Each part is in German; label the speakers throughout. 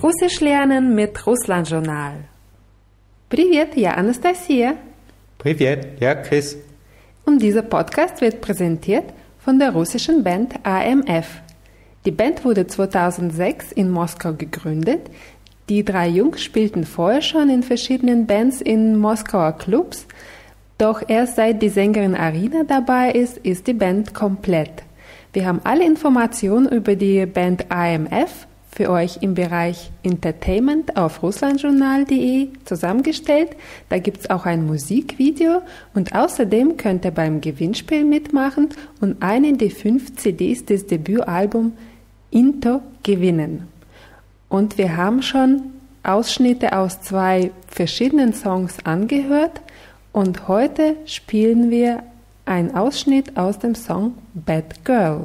Speaker 1: Russisch lernen mit Russland-Journal. Привет, я Anastasia.
Speaker 2: Привет, я Chris.
Speaker 1: Und dieser Podcast wird präsentiert von der russischen Band AMF. Die Band wurde 2006 in Moskau gegründet. Die 3 Jungs spielten vorher schon in verschiedenen Bands in Moskauer Clubs. Doch erst seit die Sängerin Arina dabei ist die Band komplett. Wir haben alle Informationen über die Band AMF für euch im Bereich Entertainment auf russlandjournal.de zusammengestellt. Da gibt es auch ein Musikvideo und außerdem könnt ihr beim Gewinnspiel mitmachen und eine der 5 CDs des Debütalbums Into gewinnen. Und wir haben schon Ausschnitte aus 2 verschiedenen Songs angehört und heute spielen wir einen Ausschnitt aus dem Song Bad Girl.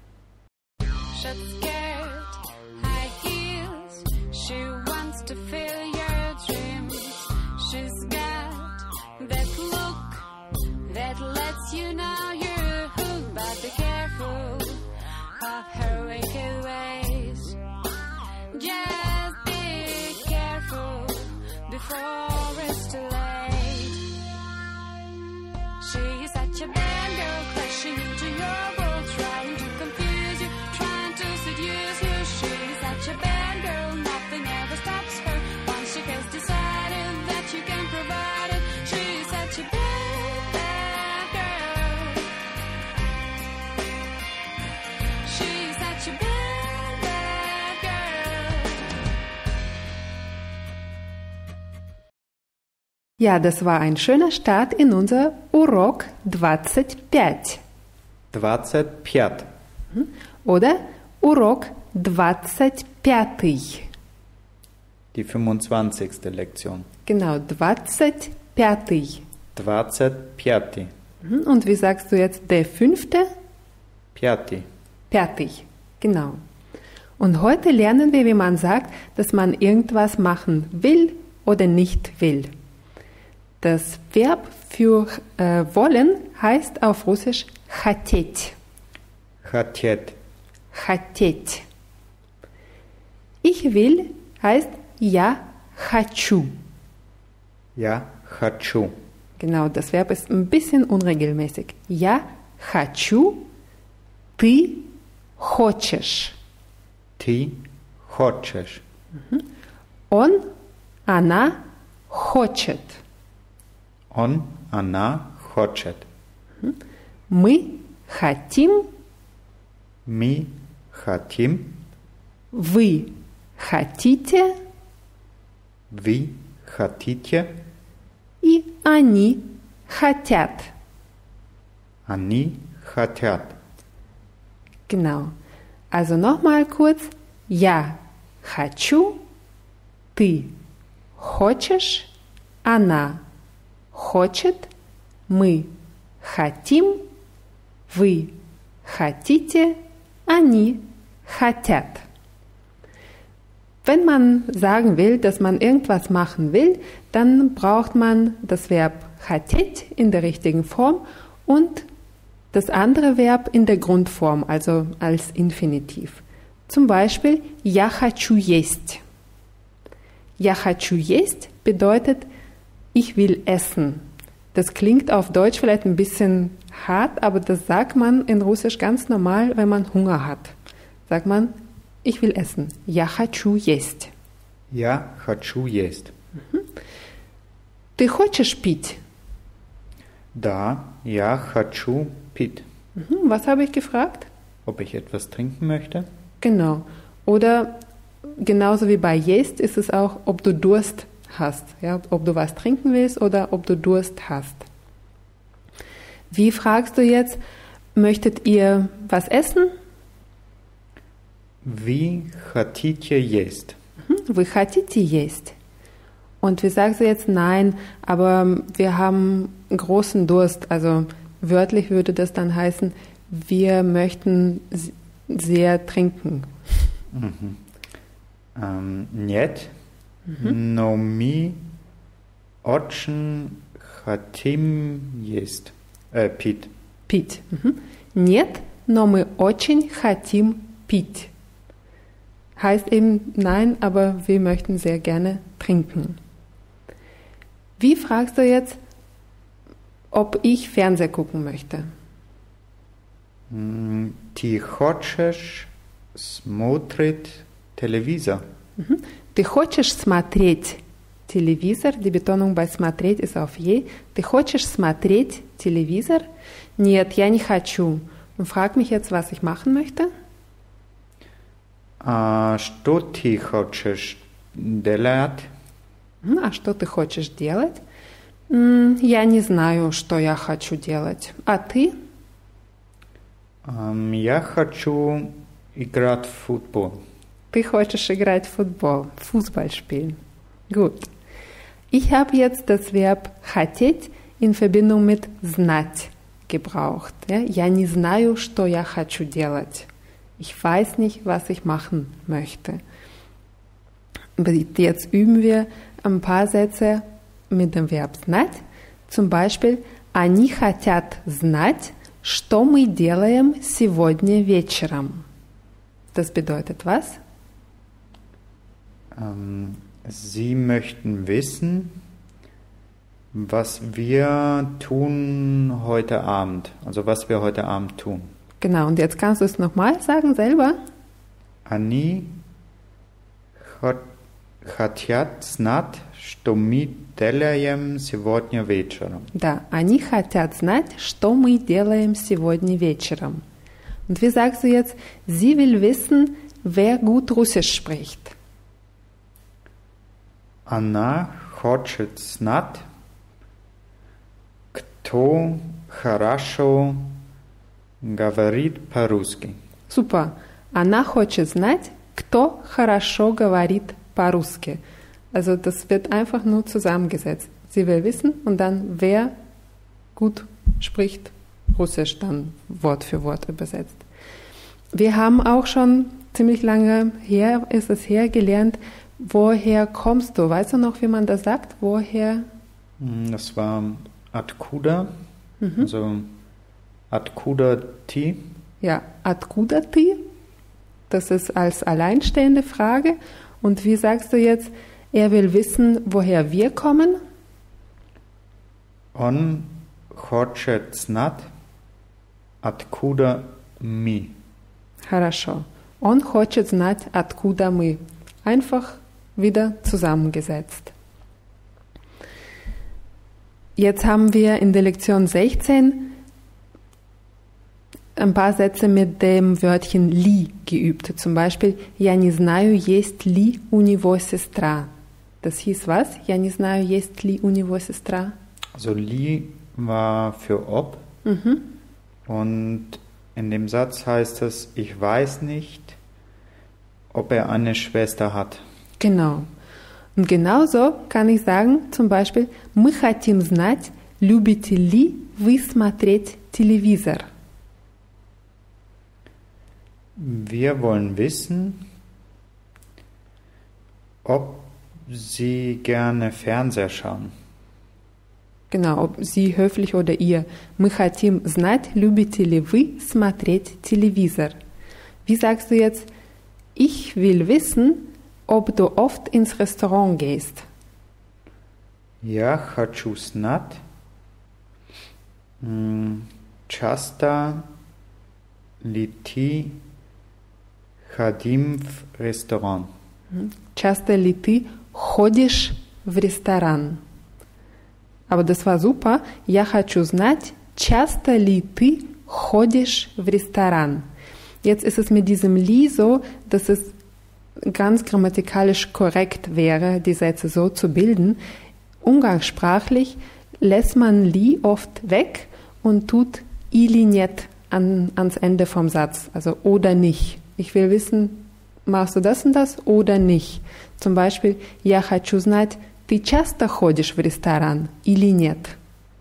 Speaker 1: Ja, das war ein schöner Start in unser Урок 25.
Speaker 2: 25.
Speaker 1: Oder Урок 25.
Speaker 2: Die 25. Lektion.
Speaker 1: Genau, 25.
Speaker 2: 25.
Speaker 1: Und wie sagst du jetzt der 5.?
Speaker 2: Пятый.
Speaker 1: Fertig, genau. Und heute lernen wir, wie man sagt, dass man irgendwas machen will oder nicht will. Das Verb für wollen heißt auf Russisch хотеть.
Speaker 2: Хотеть.
Speaker 1: Хотеть. Ich will heißt я хочу.
Speaker 2: Я хочу.
Speaker 1: Genau, das Verb ist ein bisschen unregelmäßig. Я хочу, ты хочешь.
Speaker 2: Ты хочешь.
Speaker 1: Он, она хочет.
Speaker 2: Он, она хочет.
Speaker 1: Мы хотим,
Speaker 2: Мы хотим.
Speaker 1: вы хотите
Speaker 2: Вы хотите.
Speaker 1: и они хотят.
Speaker 2: Они хотят.
Speaker 1: Genau. Also nochmal kurz. Я хочу, ты хочешь, она хочет, мы хотим, вы хотите, они хотят. Wenn man sagen will, dass man irgendwas machen will, dann braucht man das Verb хотеть in der richtigen Form und das andere Verb in der Grundform, also als Infinitiv. Zum Beispiel Я хочу есть. Я хочу есть bedeutet ich will essen. Das klingt auf Deutsch vielleicht ein bisschen hart, aber das sagt man in Russisch ganz normal, wenn man Hunger hat. Sagt man, ich will essen. Я хочу есть.
Speaker 2: Я хочу есть.
Speaker 1: Ты хочешь пить?
Speaker 2: Да, я хочу пить.
Speaker 1: Was habe ich gefragt?
Speaker 2: Ob ich etwas trinken möchte?
Speaker 1: Genau. Oder genauso wie bei есть ist es auch, ob du Durst hast. Ja? Ob du was trinken willst oder ob du Durst hast. Wie fragst du jetzt, möchtet ihr was essen?
Speaker 2: Вы хотите есть?
Speaker 1: Вы хотите есть? Und wie sagst du jetzt nein, aber wir haben großen Durst. Also wörtlich würde das dann heißen, wir möchten sehr trinken.
Speaker 2: Нет, но мы очень хотим есть. Пить.
Speaker 1: Пить. Нет, но мы очень хотим пить. heißt eben nein, aber wir möchten sehr gerne trinken. Wie fragst du jetzt, ob ich Fernseher gucken möchte?
Speaker 2: Ты хочешь смотреть телевизор?
Speaker 1: Ты хочешь смотреть телевизор? Die Betonung bei смотреть ist auf je. Ты хочешь смотреть телевизор? Нет, я не хочу. Und frag mich jetzt, was ich machen möchte.
Speaker 2: А что ты хочешь делать?
Speaker 1: А что ты хочешь делать? Я не знаю, что я хочу делать. А ты?
Speaker 2: Я хочу играть в футбол.
Speaker 1: Ты хочешь играть в футбол, Fußball spielen. Gut. Ich habe jetzt das Verb хотеть in Verbindung mit знать gebraucht. Ja? Я не знаю, что я хочу делать. Ich weiß nicht, was ich machen möchte. Jetzt üben wir ein paar Sätze mit dem Verb знать. Zum Beispiel, они хотят знать, что мы делаем сегодня вечером. Das bedeutet was?
Speaker 2: Sie möchten wissen, was wir tun heute Abend. Also was wir heute Abend tun.
Speaker 1: Genau, und jetzt kannst du es nochmal sagen selber.
Speaker 2: Они хотят знать, что мы делаем сегодня вечером.
Speaker 1: Да, они хотят знать, что мы делаем сегодня вечером. Und wie sagst du jetzt, sie will wissen, wer gut Russisch spricht?
Speaker 2: Она хочет знать, кто хорошо говорит по-русски.
Speaker 1: Super. Она хочет знать, кто хорошо говорит по-русски. Also das wird einfach nur zusammengesetzt. Sie will wissen und dann, wer gut spricht Russisch, dann Wort für Wort übersetzt. Wir haben auch schon ziemlich lange her, ist es her, gelernt, woher kommst du? Weißt du noch, wie man das sagt? Woher?
Speaker 2: Das war откуда, also откуда ты?
Speaker 1: Ja, откуда ты? Das ist als alleinstehende Frage. Und wie sagst du jetzt, er will wissen, woher wir kommen?
Speaker 2: Он хочет знать, откуда мы.
Speaker 1: Хорошо. Он хочет знать, откуда мы. Einfach wieder zusammengesetzt. Jetzt haben wir in der Lektion 16 ein paar Sätze mit dem Wörtchen ли geübt. Zum Beispiel, я не знаю, есть ли у него сестра. Das hieß was? Я не знаю, есть ли у него сестра.
Speaker 2: Also li war für ob. Und in dem Satz heißt es, ich weiß nicht, ob er eine Schwester hat.
Speaker 1: Genau. Und genauso kann ich sagen, zum Beispiel, мы хотим знать, любите ли вы смотреть телевизор.
Speaker 2: Wir wollen wissen, ob Sie gerne Fernseher schauen.
Speaker 1: Genau, ob Sie höflich oder ihr. Мы хотим знать, любите ли вы смотреть телевизор. Wie sagst du jetzt, ich will wissen, ob du oft ins Restaurant gehst?
Speaker 2: Я хочу знать, часто ли ты ходим в ресторан?
Speaker 1: Часто ли ты ходишь в ресторан? Aber das war super. Я хочу знать, часто ли ты ходишь в ресторан? Jetzt ist es mit diesem li so, dass es ganz grammatikalisch korrekt wäre, die Sätze so zu bilden. Umgangssprachlich lässt man li oft weg und tut или нет ans Ende vom Satz, also oder nicht. Ich will wissen, machst du das und das oder nicht? Zum Beispiel, я хочу знать, ты часто ходишь в ресторан или нет?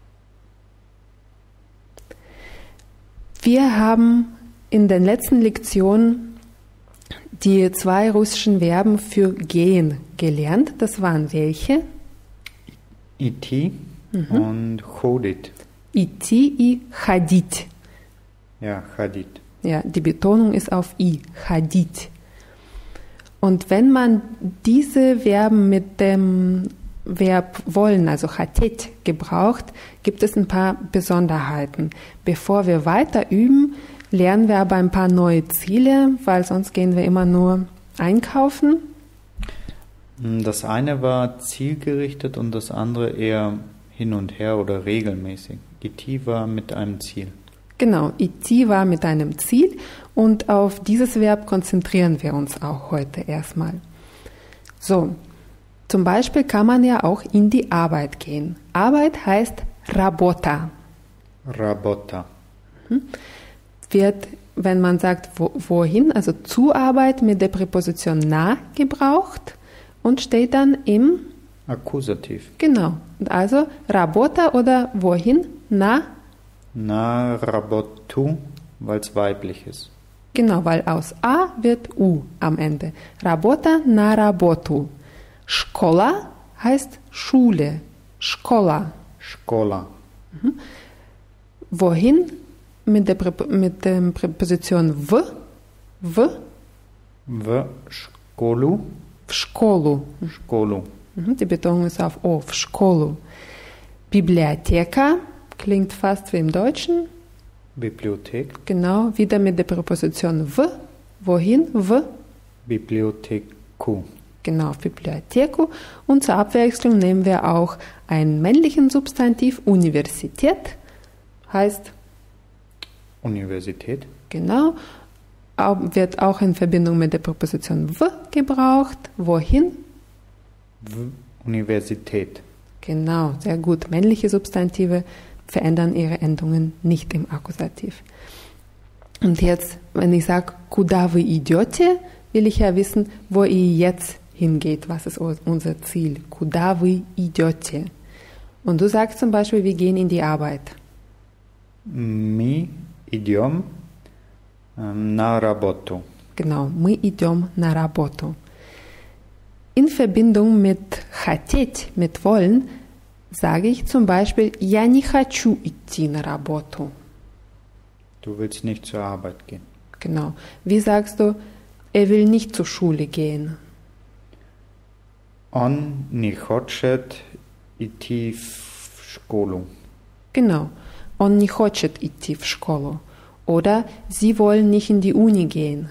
Speaker 1: Wir haben in den letzten Lektionen die 2 russischen Verben für gehen gelernt. Das waren welche?
Speaker 2: Идти und ходить.
Speaker 1: Идти и ходить.
Speaker 2: Ja, ходить.
Speaker 1: Ja, die Betonung ist auf i, ходить. Und wenn man diese Verben mit dem Verb wollen, also chatet, gebraucht, gibt es ein paar Besonderheiten. Bevor wir weiter üben, lernen wir aber ein paar neue Ziele, weil sonst gehen wir immer nur einkaufen.
Speaker 2: Das eine war zielgerichtet und das andere eher hin und her oder regelmäßig. Iti war mit einem Ziel.
Speaker 1: Genau, iti war mit einem Ziel und auf dieses Verb konzentrieren wir uns auch heute erstmal. So, zum Beispiel kann man ja auch in die Arbeit gehen. Arbeit heißt rabota.
Speaker 2: Rabota.
Speaker 1: Wird, wenn man sagt, wohin, also zur Arbeit mit der Präposition na gebraucht und steht dann im
Speaker 2: Akkusativ.
Speaker 1: Genau. Und also rabota oder wohin? Na
Speaker 2: rabotu, weil es weiblich ist.
Speaker 1: Genau, weil aus A wird U am Ende. Rabota na rabotu. Škola heißt Schule. Škola.
Speaker 2: Škola.
Speaker 1: Wohin? Mit der Präposition v.
Speaker 2: V školu.
Speaker 1: W szkolu.
Speaker 2: Školu.
Speaker 1: Die Betonung ist auf O. W szkolu. Biblioteka klingt fast wie im Deutschen.
Speaker 2: Bibliothek.
Speaker 1: Genau, wieder mit der Präposition v. Wohin? V.
Speaker 2: Bibliotheku.
Speaker 1: Genau, Bibliotheku. Und zur Abwechslung nehmen wir auch einen männlichen Substantiv. Universität heißt
Speaker 2: Universität.
Speaker 1: Genau, wird auch in Verbindung mit der Präposition v gebraucht. Wohin?
Speaker 2: Universität.
Speaker 1: Genau, sehr gut. Männliche Substantive verändern ihre Endungen nicht im Akkusativ. Und jetzt, wenn ich sage, куда вы идете, will ich ja wissen, wo ihr jetzt hingeht. Was ist unser Ziel? Куда вы идете? Und du sagst zum Beispiel, wir gehen in die Arbeit.
Speaker 2: Мы идем на работу.
Speaker 1: Genau, мы идем на работу. In Verbindung mit хотеть, mit wollen, sage ich zum Beispiel, я не хочу идти на работу.
Speaker 2: Du willst nicht zur Arbeit gehen.
Speaker 1: Genau. Wie sagst du, er will nicht zur Schule gehen?
Speaker 2: Он не хочет идти в школу.
Speaker 1: Genau. Он не хочет идти в школу. Oder sie wollen nicht in die Uni gehen.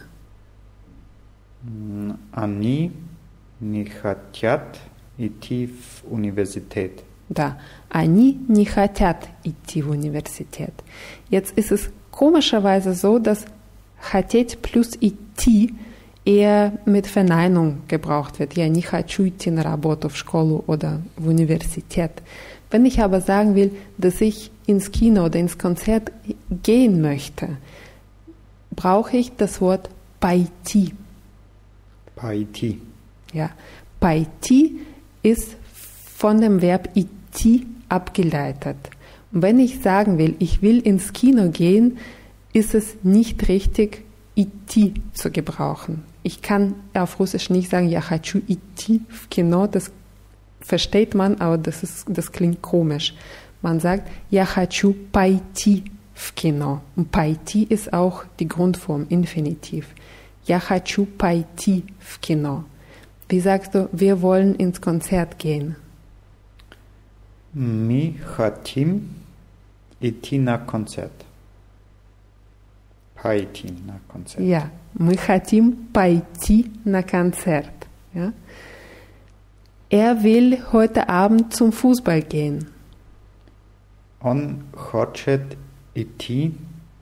Speaker 2: Они не хотят идти в университет.
Speaker 1: Да, они не хотят идти в университет. Jetzt ist es komischerweise so, dass хотеть plus идти eher mit Verneinung gebraucht wird. Я не хочу идти на работу, в школу oder в университет. Wenn ich aber sagen will, dass ich ins Kino oder ins Konzert gehen möchte, brauche ich das Wort пойти.
Speaker 2: Пойти.
Speaker 1: Ja, пойти ist von dem Verb идти abgeleitet. Und wenn ich sagen will, ich will ins Kino gehen, ist es nicht richtig, идти zu gebrauchen. Ich kann auf Russisch nicht sagen, я хочу идти в кино, das versteht man, aber das klingt komisch. Man sagt, я хочу пойти в кино. Und пойти ist auch die Grundform, Infinitiv. Я хочу пойти в кино. Wie sagst du, wir wollen ins Konzert gehen?
Speaker 2: Мы хотим идти на концерт. Пойти на концерт.
Speaker 1: Ja, мы хотим пойти на концерт. Ja? Er will heute Abend zum Fußball gehen.
Speaker 2: Он хочет идти,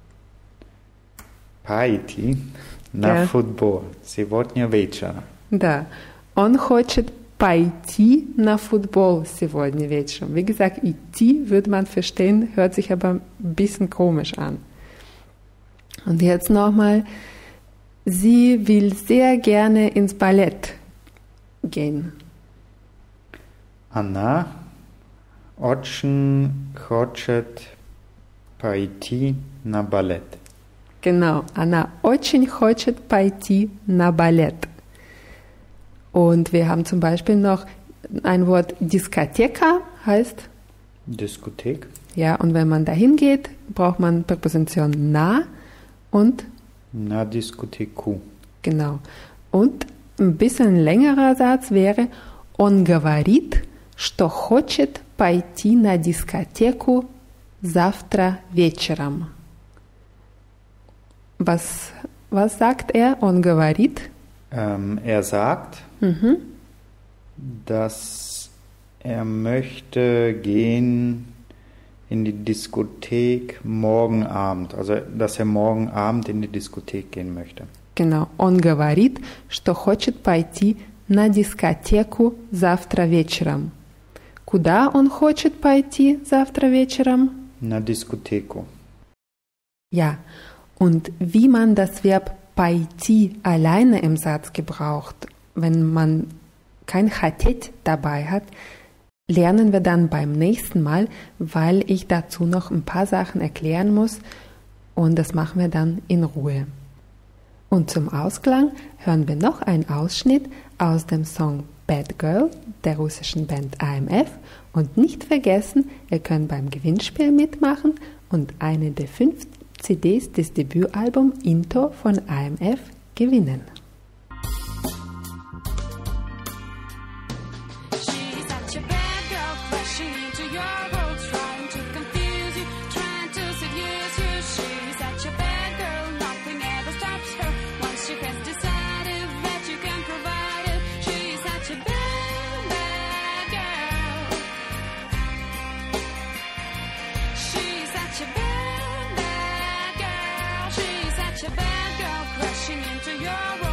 Speaker 2: пойти на футбол сегодня вечером.
Speaker 1: Да, он хочет пойти на футбол сегодня вечером. Wie gesagt, идти würde man verstehen, hört sich aber ein bisschen komisch an. Und jetzt nochmal, sie will sehr gerne ins Ballett gehen.
Speaker 2: Она очень хочет пойти на балет.
Speaker 1: Genau, она очень хочет пойти на балет. Und wir haben zum Beispiel noch ein Wort Diskoteka, heißt
Speaker 2: Diskothek.
Speaker 1: Ja, und wenn man dahin geht, braucht man Präposition na und
Speaker 2: Na Diskotheku.
Speaker 1: genau. Und Ein bisschen längerer Satz wäre Он говорит, что хочет пойти на дискотеку завтра вечером. Was sagt er? Он говорит?
Speaker 2: Er sagt, dass er möchte gehen in die Diskothek morgen Abend. Also, dass er morgen Abend in die Diskothek gehen möchte.
Speaker 1: Genau. Он говорит, что хочет пойти на дискотеку завтра вечером. Куда он хочет пойти завтра вечером?
Speaker 2: Na Diskotheku.
Speaker 1: Ja, und wie man das Verb пойти alleine im Satz gebraucht, wenn man kein хотеть dabei hat, lernen wir dann beim nächsten Mal, weil ich dazu noch ein paar Sachen erklären muss und das machen wir dann in Ruhe. Und zum Ausklang hören wir noch einen Ausschnitt aus dem Song Bad Girl der russischen Band AMF und nicht vergessen, ihr könnt beim Gewinnspiel mitmachen und eine der 5 CDs des Debütalbums Into von AMF gewinnen.
Speaker 3: Such a bad girl, crashing into your world.